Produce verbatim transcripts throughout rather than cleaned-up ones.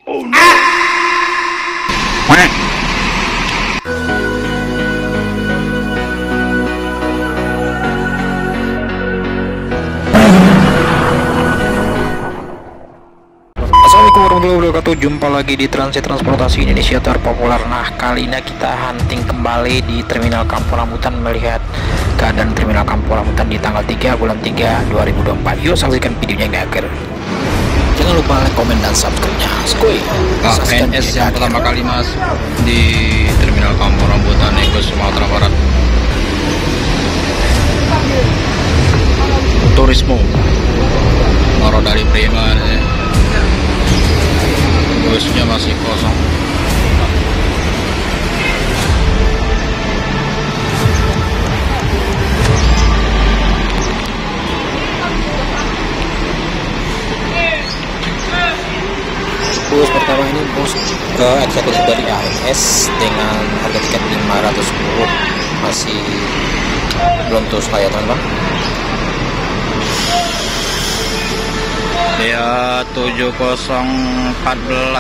Oh no. Assalamualaikum warahmatullahi wabarakatuh. Jumpa lagi di Transit Transportasi Indonesia terpopuler. Nah, kali ini kita hunting kembali di Terminal Kampung Rambutan, melihat keadaan Terminal Kampung Rambutan di tanggal tiga bulan tiga dua ribu dua puluh empat. Yuk saksikan videonya hingga akhir. Jangan lupa like, komen, dan subscribe-nya. Skoy. A N S yang pertama kali masuk di Terminal Kampung Rambutan, Ego, Sumatera Barat. Turismo Moro dari Prima, eh. Busnya masih kosong. Bus pertama ini bus ke eksekutif dari A N S dengan harga tiket lima ratus sepuluh, masih belum terus ya teman-teman. Ya tujuh nol satu empat.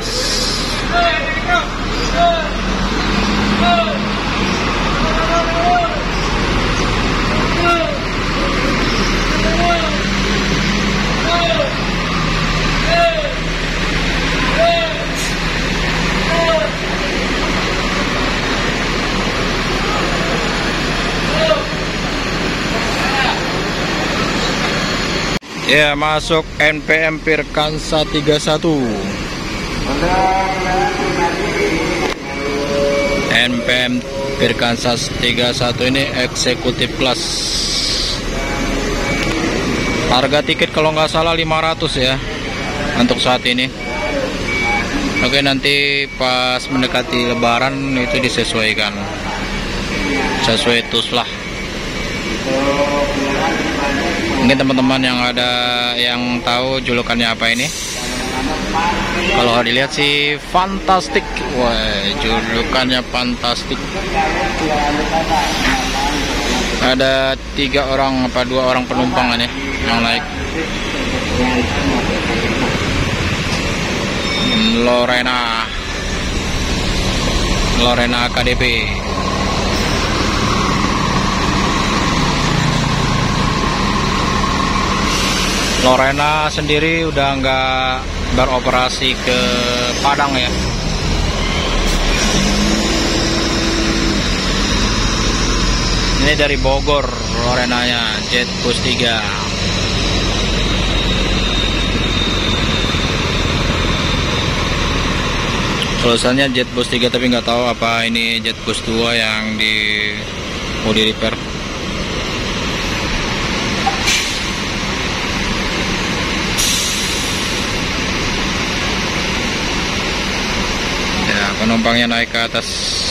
Ya, masuk N P M Pirkansa tiga puluh satu. N P M Pirkansa tiga puluh satu ini eksekutif kelas. Harga tiket kalau nggak salah lima ratus ya untuk saat ini. Oke, nanti pas mendekati lebaran itu disesuaikan sesuai tus lah. Mungkin teman-teman yang ada yang tahu julukannya apa ini. Kalau dilihat sih fantastik. Wah, julukannya fantastik. Ada tiga orang apa dua orang penumpang ini yang naik. Lorena Lorena A K D P. Lorena sendiri udah nggak beroperasi ke Padang ya. Ini dari Bogor Lorenanya, Jetbus tiga. Tulisannya Jetbus tiga, tapi nggak tahu apa ini Jetbus dua yang di mau di repair. Penumpangnya naik ke atas.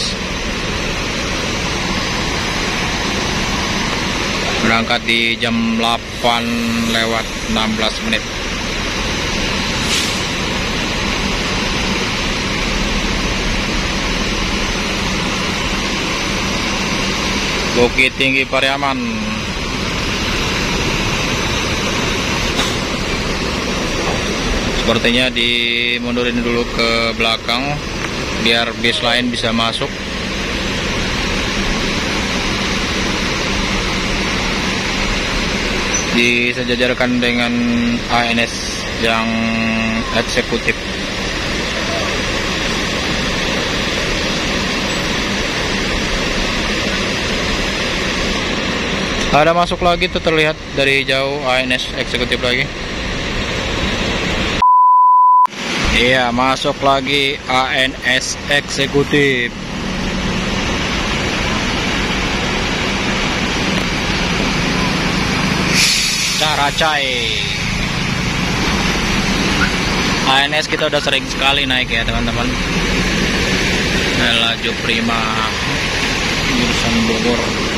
Berangkat di jam delapan lewat enam belas menit. Bukit Tinggi Pariaman. Sepertinya dimundurin dulu ke belakang biar bis lain bisa masuk. Disejajarkan dengan A N S yang eksekutif. Ada masuk lagi tuh, terlihat dari jauh A N S eksekutif lagi. Iya, masuk lagi A N S eksekutif. Caracay. A N S kita udah sering sekali naik ya teman-teman. Laju Prima jurusan Bogor.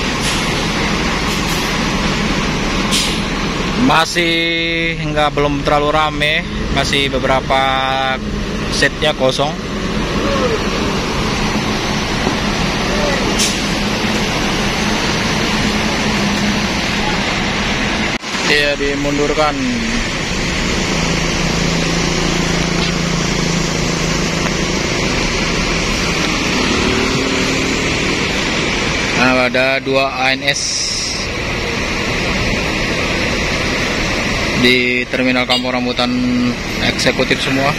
Masih nggak belum terlalu rame, masih beberapa setnya kosong. Iya, dimundurkan. ada dua A N S di terminal Kampung Rambutan, eksekutif semua.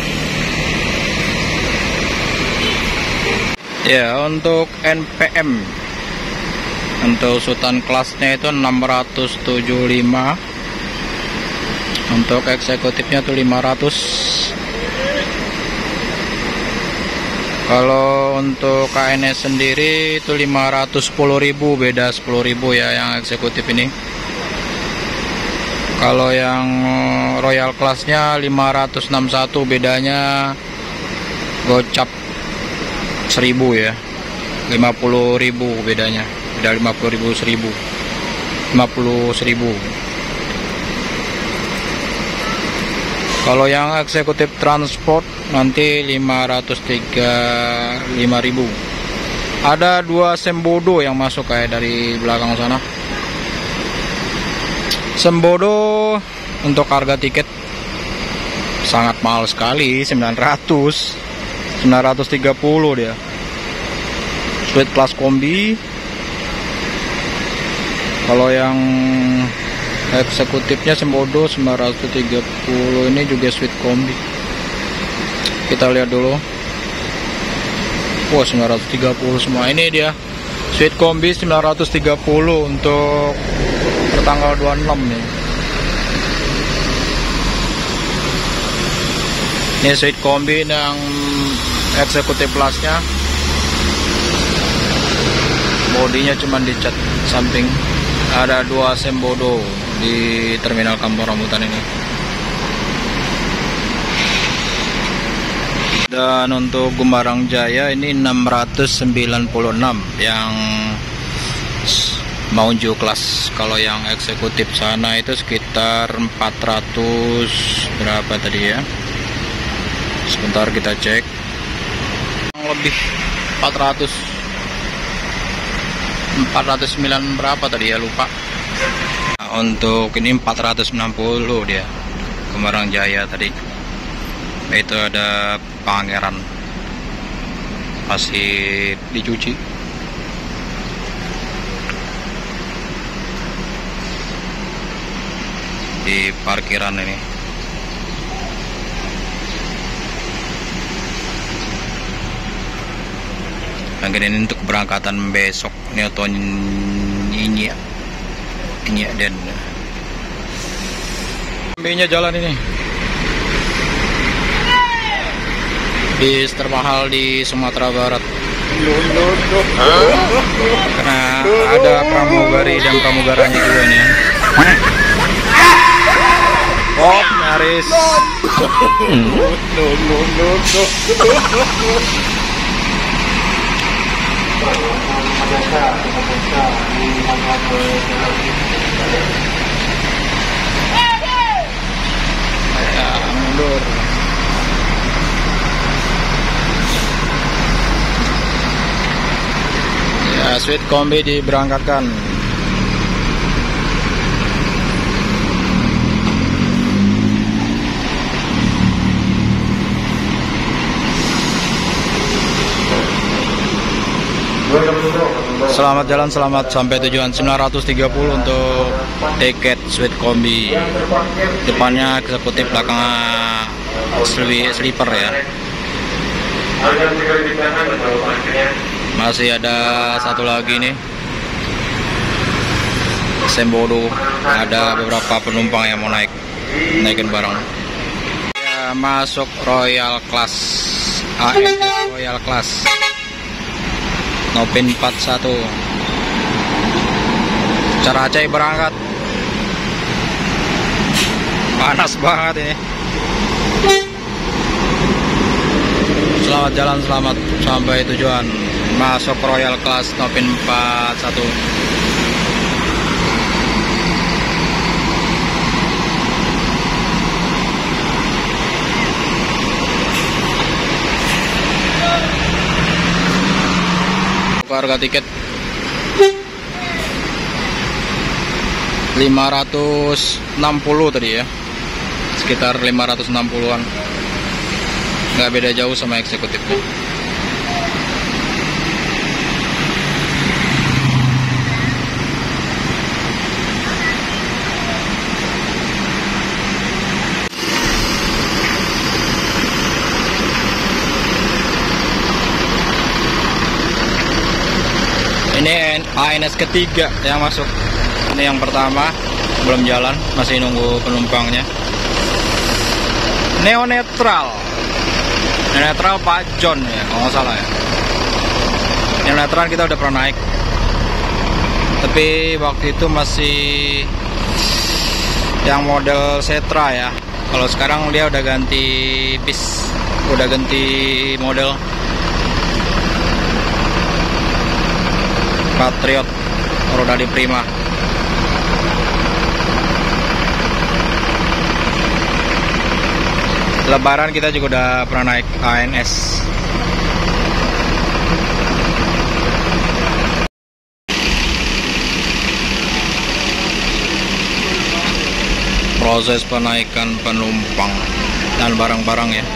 Ya, untuk N P M untuk Sultan kelasnya itu enam ratus tujuh puluh lima, untuk eksekutifnya tuh lima ratus. Kalau untuk K N S sendiri itu lima ratus sepuluh ribu, beda sepuluh ribu ya yang eksekutif ini. Kalau yang Royal kelasnya lima ratus enam puluh satu, bedanya gocap seribu ya, lima puluh ribu bedanya, beda lima puluh ribu seribu, lima puluh seribu. Kalau yang eksekutif transport nanti lima ratus tiga puluh lima ribu. Ada dua Sembodo yang masuk kayak dari belakang sana. Sembodo untuk harga tiket sangat mahal sekali, sembilan ratus, sembilan ratus tiga puluh dia. Suite kelas kombi. Kalau yang eksekutifnya Sembodo sembilan ratus tiga puluh, ini juga suite kombi. Kita lihat dulu. Wah, sembilan ratus tiga puluh semua. Ini dia suite kombi sembilan ratus tiga puluh untuk tanggal dua puluh enam nih. Ini suite kombi yang eksekutif kelasnya. Bodinya cuma dicat samping. Ada dua Sembodo di terminal Kampung Rambutan ini. Dan untuk Gembarang Jaya ini enam ratus sembilan puluh enam yang Maunju kelas. Kalau yang eksekutif sana itu sekitar empat ratus berapa tadi ya? Sebentar kita cek. Lebih empat ratus empat ratus sembilan berapa tadi ya, lupa. Nah, untuk ini empat ratus enam puluh dia Gembarang Jaya tadi. Itu ada Pangeran masih dicuci. Di parkiran ini. Mungkin ini untuk keberangkatan besok. Ini atau ini ini dan sampingnya jalan ini bis termahal di Sumatera Barat. Karena ada pramugari dan pramugaranya juga ini. Oh, nyaris. Ya, mundur. Ya, suite kombi diberangkatkan. Selamat jalan, selamat sampai tujuan. Sembilan ratus tiga puluh untuk tiket suite kombi. Depannya eksekutif, belakangnya sleeper ya. Masih ada satu lagi nih, Sembodo. Ada beberapa penumpang yang mau naik naikin barang ya. Masuk Royal Class, A N S Royal Class Nopin empat puluh satu. Cara Aceh berangkat. Panas banget ini. Selamat jalan, selamat sampai tujuan. Masuk Royal Class Nopin empat puluh satu. Harga tiket lima ratus enam puluh tadi ya, sekitar lima ratus enam puluhan, nggak beda jauh sama eksekutifnya. A N S ketiga yang masuk. Ini yang pertama, belum jalan, masih nunggu penumpangnya. Neo Netral, Neo Netral Pak John ya, kalau nggak salah ya. Neo Netral kita udah pernah naik, tapi waktu itu masih yang model Setra ya. Kalau sekarang dia udah ganti bis, udah ganti model Patriot roda di Prima. Lebaran kita juga udah pernah naik A N S. Proses penaikan penumpang dan barang-barang ya.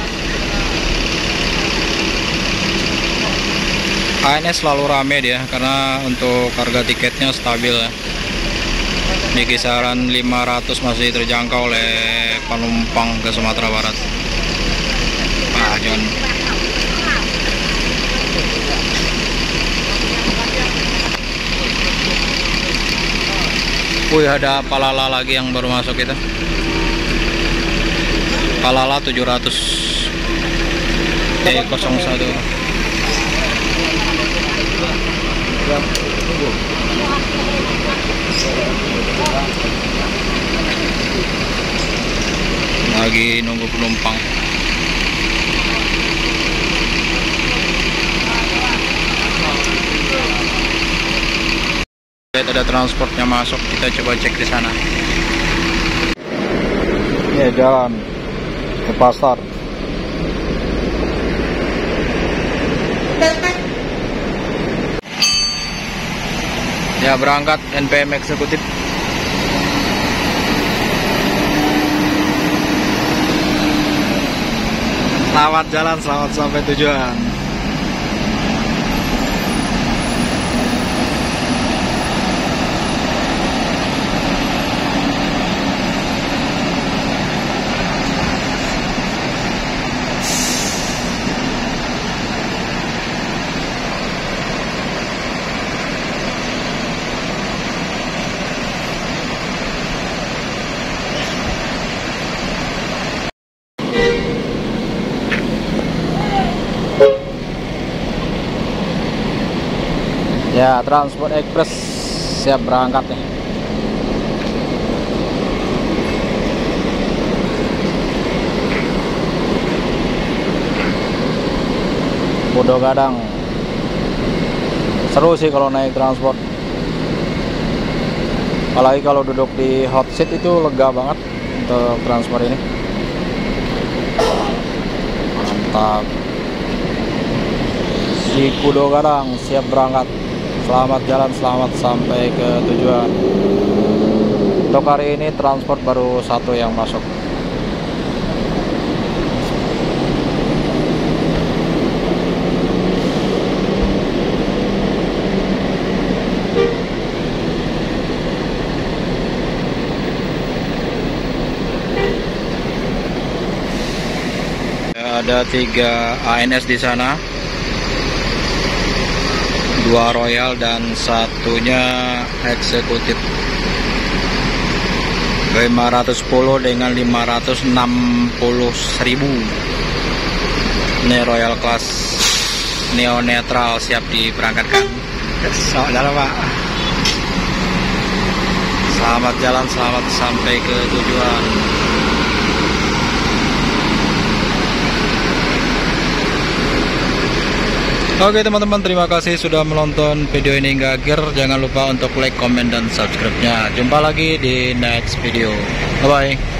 A N S selalu rame dia karena untuk harga tiketnya stabil ya. Di kisaran lima ratus masih terjangkau oleh penumpang ke Sumatera Barat. Pak John. Wih, ada Palala lagi yang baru masuk itu. Palala tujuh ratus E nol satu. Lagi nunggu penumpang. Lihat ada transportnya masuk, kita coba cek di sana. Ini jalan ke pasar. Ya, berangkat N P M eksekutif. Selamat jalan, selamat sampai tujuan. Ya, Transport Express siap berangkat nih. Pudo Gadang. Seru sih kalau naik transport. Apalagi kalau duduk di hot seat itu lega banget untuk transport ini. Mantap. Si Pudo Gadang siap berangkat. Selamat jalan, selamat sampai ke tujuan. Untuk hari ini transport baru satu yang masuk. Ada tiga A N S di sana. Dua Royal dan satunya eksekutif. lima ratus sepuluh dengan lima ratus enam puluh ribu. Ini Royal Class Neo Netral siap diberangkatkan. Selamat jalan, Pak. Selamat jalan, selamat sampai ke tujuan. Oke teman-teman, terima kasih sudah menonton video ini hingga akhir. Jangan lupa untuk like, comment, dan subscribe-nya. Jumpa lagi di next video. Bye-bye.